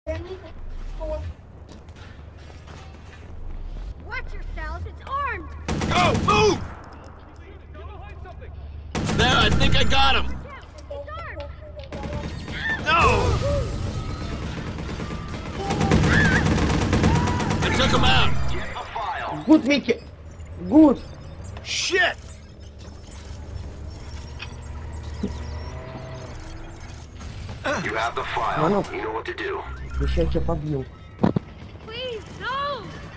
Watch yourselves, it's armed! Go! Move! There, I think I got him! It's armed! No! I took him out! Get the file. Good, Mickey. Good. Shit! You have the file. Mano. You know what to do. Deixa eu te побил. Please, no!